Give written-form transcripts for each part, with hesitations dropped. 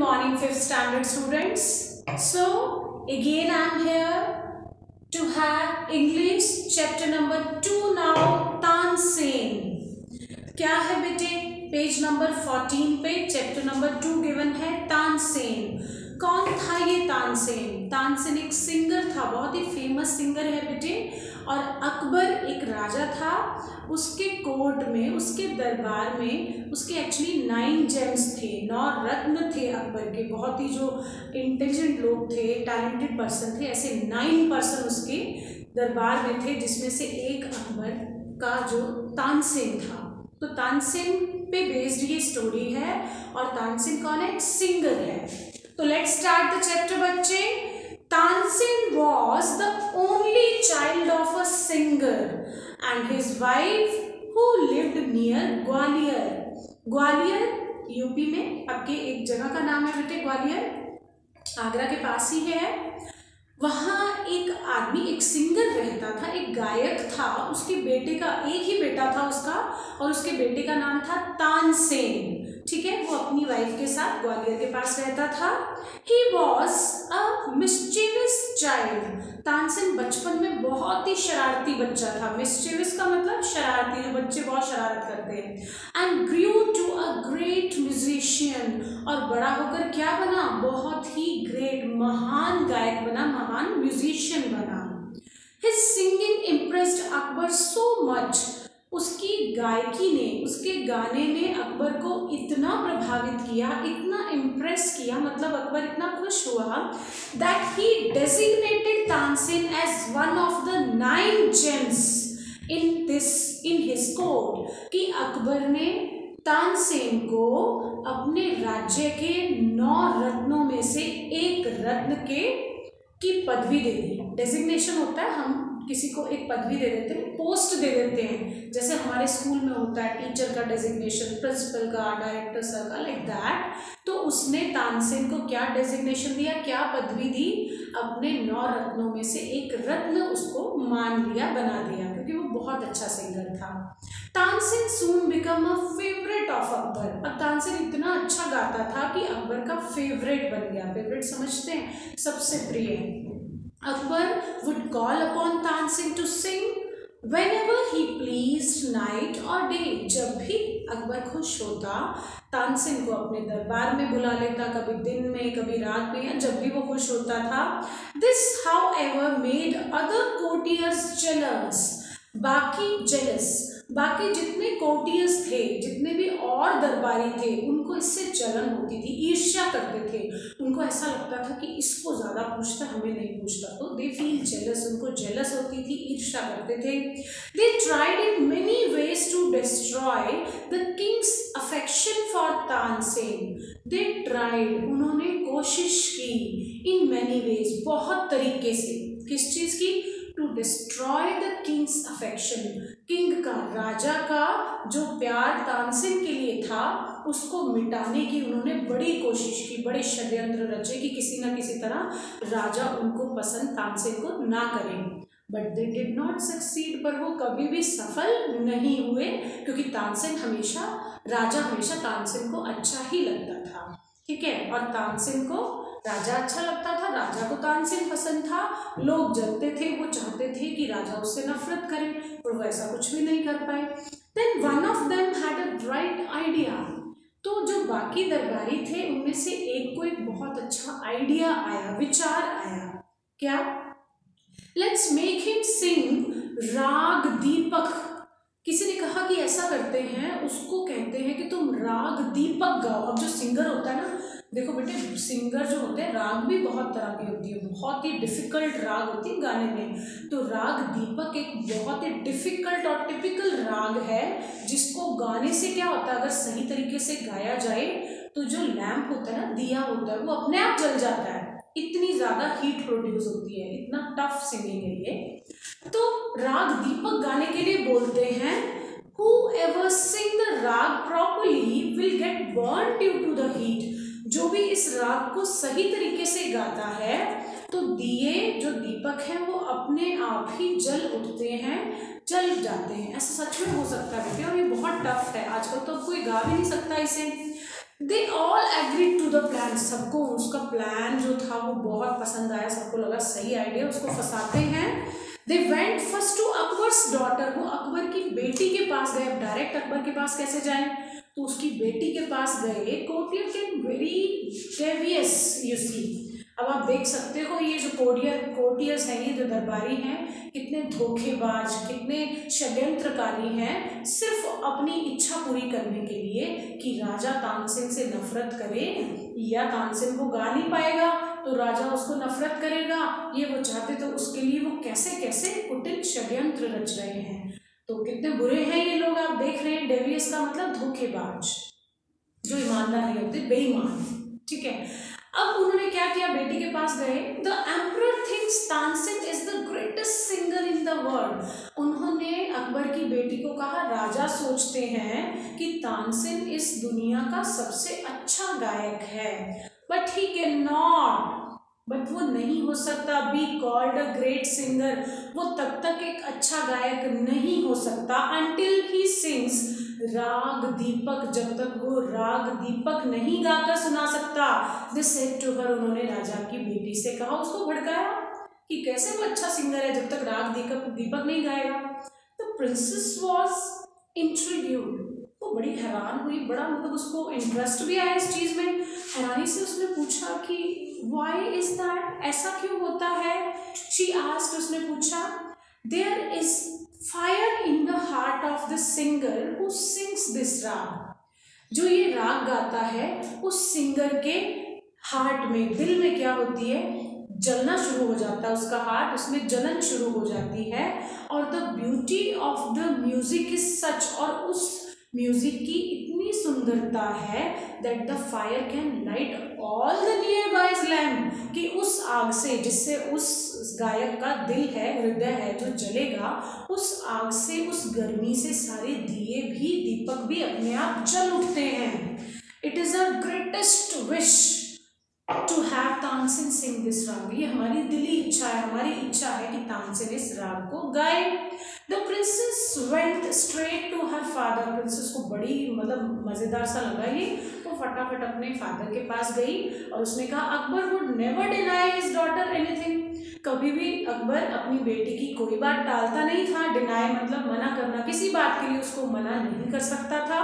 morning, 5th standard students. So again I am here to have English chapter number 2 now, Tansen. क्या है बेटे, page number 14 पे chapter number 2 given है तानसेन. कौन था ये तानसेन? तानसेन एक सिंगर था, बहुत ही फेमस सिंगर है बेटे. और अकबर एक राजा था, उसके कोर्ट में, उसके दरबार में उसके एक्चुअली 9 जेम्स थे, 9 रत्न थे अकबर के. बहुत ही जो इंटेलिजेंट लोग थे, टैलेंटेड पर्सन थे, ऐसे 9 पर्सन उसके दरबार में थे, जिसमें से एक अकबर का जो तानसेन था. तो तानसेन पे बेस्ड ये स्टोरी है. और तानसेन कौन है? सिंगर है. तो लेट्स स्टार्ट द चैप्टर बच्चे. Tansen was the only child of a singer and his wife who lived near Gwalior. Gwalior UP में, आपके एक जगह का नाम है बेटे ग्वालियर, आगरा के पास ही है. वहाँ एक आदमी, एक सिंगर रहता था, एक गायक था. उसके बेटे का, एक ही बेटा था उसका, और उसके बेटे का नाम था तानसेन. ठीक है, वो अपनी वाइफ के साथ ग्वालियर के पास रहता था. He was a mischievous child. Tansen बचपन में बहुत ही शरारती बच्चा था. मिस्चीवियस का मतलब शरारती, जो बच्चे बहुत शरारत करते हैं. And grew to a great musician. और बड़ा होकर क्या बना? बहुत ही ग्रेट, महान गायक बना, महान म्यूजिशियन बना. His singing impressed Akbar so much. उसकी गायकी ने, उसके गाने ने अकबर को इतना प्रभावित किया, इतना इम्प्रेस किया, मतलब अकबर इतना खुश हुआ that he designated Tansen as one of the 9 gems in his court. कि अकबर ने तानसेन को अपने राज्य के 9 रत्नों में से एक रत्न की पदवी दे दी. डेजिग्नेशन होता है, हम किसी को एक पदवी दे देते हैं, पोस्ट दे देते हैं. जैसे हमारे स्कूल में होता है टीचर का डेजिग्नेशन, प्रिंसिपल का, डायरेक्टर सर का, लाइक दैट. तो उसने तानसेन को क्या डेजिग्नेशन दिया, क्या पदवी दी? अपने 9 रत्नों में से एक रत्न उसको मान लिया, बना दिया, क्योंकि वो बहुत अच्छा सिंगर था. Tansen soon become a favourite of Akbar. अब तानसेन इतना अच्छा गाता था कि अकबर का फेवरेट बन गया. फेवरेट समझते हैं, सबसे प्रिय. Akbar would call upon Tansen to sing whenever he pleased, night or day. जब भी अकबर खुश होता, तानसेन को अपने दरबार में बुला लेता, कभी दिन में, कभी रात में, या जब भी वो खुश होता था. This, however, made other courtiers jealous. बाकी जितने कोर्टियर्स थे, जितने भी और दरबारी थे, उनको इससे जलन होती थी, ईर्ष्या करते थे. उनको ऐसा लगता था कि इसको ज़्यादा पूछता, हमें नहीं पूछता. तो दे फील जेलस, उनको जेलस होती थी, ईर्ष्या करते थे. They tried in many ways to destroy the king's affection for Tansen. They tried, उन्होंने कोशिश की, इन मैनी वेज, बहुत तरीके से. किस चीज़ की? To destroy the king's affection. King का, राजा का जो प्यार तानसेन के लिए था, उसको मिटाने की उन्होंने बड़ी कोशिश की, बड़े षड्यंत्र रचे कि किसी न किसी तरह राजा उनको पसंद, तानसेन को ना करें. But they did not succeed. पर वो कभी भी सफल नहीं हुए, क्योंकि राजा हमेशा तानसेन को अच्छा ही लगता था. ठीक है, और तानसेन को राजा अच्छा लगता था, राजा को तानसेन पसंद था. लोग जलते थे, वो चाहते थे कि राजा उससे नफरत करे, पर वो ऐसा कुछ भी नहीं कर पाए. Then one of them had a bright idea. तो जो बाकी दरबारी थे, उनमें से एक को एक बहुत अच्छा आइडिया आया, विचार आया. क्या? लेट्स मेक हिम सिंग राग दीपक. किसी ने कहा कि ऐसा करते हैं, उसको कहते हैं कि तुम राग दीपक गाओ. अब जो सिंगर होता है ना, देखो बेटे, सिंगर जो होते हैं, राग भी बहुत तरह की होती है, बहुत ही डिफिकल्ट राग होती है गाने में. तो राग दीपक एक बहुत ही डिफिकल्ट और टिपिकल राग है, जिसको गाने से क्या होता है, अगर सही तरीके से गाया जाए तो जो लैंप होता है ना, दिया होता है, वो अपने आप जल जाता है. इतनी ज़्यादा हीट प्रोड्यूस होती है, इतना टफ सिंगिंग है ये. तो राग दीपक गाने के लिए बोलते हैं, whoever sing the rag properly will get burned due to the heat. जो भी इस राग को सही तरीके से गाता है, तो दिए, जो दीपक हैं, वो अपने आप ही जल उठते हैं, जल जाते हैं. ऐसा सच में हो सकता है बेटे, और ये बहुत टफ है. आजकल तो कोई गा भी नहीं सकता इसे. They all agreed to the plan, सबको उसका प्लान जो था वो बहुत पसंद आया, सबको लगा सही आइडिया, उसको फंसाते हैं। They went first to Akbar's daughter, वो अकबर की बेटी के पास गए। अब डायरेक्ट अकबर के पास कैसे जाएं, तो उसकी बेटी के पास गए। Courtier can very devious you see, अब आप देख सकते हो ये जो कोर्टियर्स हैं, ये जो दरबारी हैं, कितने धोखेबाज, कितने षड्यंत्रकारी हैं, सिर्फ अपनी इच्छा पूरी करने के लिए कि राजा तानसेन से नफरत करे, या तानसेन को गा नहीं पाएगा तो राजा उसको नफरत करेगा, ये वो चाहते, तो उसके लिए वो कैसे कैसे कुटिल षड्यंत्र रच रहे हैं। तो कितने बुरे हैं ये लोग, आप देख रहे हैं। डेवियस का मतलब धोखेबाज, जो ईमानदार नहीं होते, बेईमान, ठीक है। अब उन्होंने क्या किया, बेटी के पास गए। The emperor thinks Tansen is the greatest singer in the world, उन्होंने अकबर की बेटी को कहा, राजा सोचते हैं कि तानसेन इस दुनिया का सबसे अच्छा गायक है, but he can not, but वो नहीं हो सकता, be called a great singer, वो तब तक एक अच्छा गायक नहीं हो सकता, अंटिल ही सिंग्स राग दीपक, जब तक वो राग दीपक नहीं गाकर सुना सकता। दिस सेड टू हर, उन्होंने राजा की बेटी से कहा, उसको भड़काया कि कैसे वो अच्छा सिंगर है जब तक राग दीपक नहीं गाएगा। तो प्रिंसेस वॉज इंट्रीड्यूड, वो बड़ी हैरान हुई, बड़ा मतलब उसको इंटरेस्ट भी आया इस चीज में। हैरानी से उसने पूछा कि व्हाई इज दैट, ऐसा क्यों होता है। शी आस्क्ड, उसने पूछा, there is fire in the heart of the singer who sings this raag, जो ये राग गाता है उस सिंगर के हार्ट में, दिल में क्या होती है, जलना शुरू हो जाता है उसका हार्ट, उसमें जलन शुरू हो जाती है। और the beauty of the music is such, और उस म्यूजिक की इतनी सुंदरता है, that the fire can light all the nearby lamp, कि उस आग से, जिससे उस गायक का दिल है, हृदय है जो जलेगा, उस आग से, उस गर्मी से सारे दिए भी, दीपक भी अपने आप जल उठते हैं। It is a greatest wish to have Tansen sing this raag, ये हमारी दिली इच्छा है, हमारी इच्छा है कि तानसेन इस राग को गाए। The princess went straight to her father, princess को बड़ी मतलब मजेदार सा लगा ये, वो फटाफट अपने फादर के पास गई और उसने कहा, Akbar would never deny his daughter anything, कभी भी अकबर अपनी बेटी की कोई बात टालता नहीं था। डिनाई मतलब मना करना, किसी बात के लिए उसको मना नहीं कर सकता था।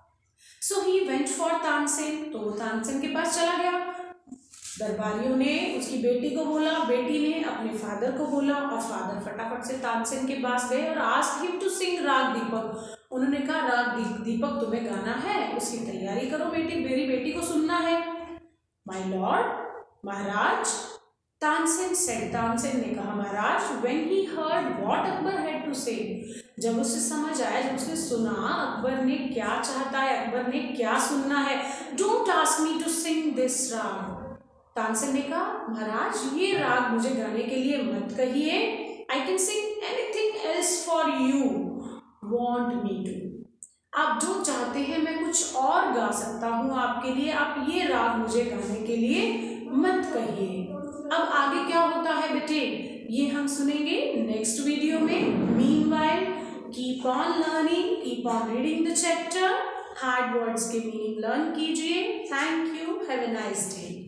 So he went for Tansen, तो वो तानसेन के पास चला गया। दरबारियों ने उसकी बेटी को बोला, बेटी ने अपने फादर को बोला, और फादर फटाफट से तानसेन के पास गए और आस्क्ड हिम टू सिंग राग दीपक, उन्होंने कहा, राग दीपक तुम्हें गाना है, उसकी तैयारी करो, मेरी बेटी को सुनना है। My lord, Maharaj, Tansen said, Tansen ने कहा, Maharaj, when he heard what Akbar had to say, जब उसे समझ आया, जब उसने सुना अकबर ने क्या चाहता है, अकबर ने क्या सुनना है, don't ask me to sing this raga, Tansen ने कहा, महाराज ये राग मुझे गाने के लिए मत कहिए, I can sing anything else for you want me to, आप जो चाहते हैं मैं कुछ और गा सकता हूँ आपके लिए, आप ये राग मुझे गाने के लिए मत कहिए। अब आगे क्या होता है बेटे, ये हम सुनेंगे नेक्स्ट वीडियो में। Meanwhile keep on learning, keep on reading the chapter, hard words के मीनिंग लर्न कीजिए। Thank you, have a nice day.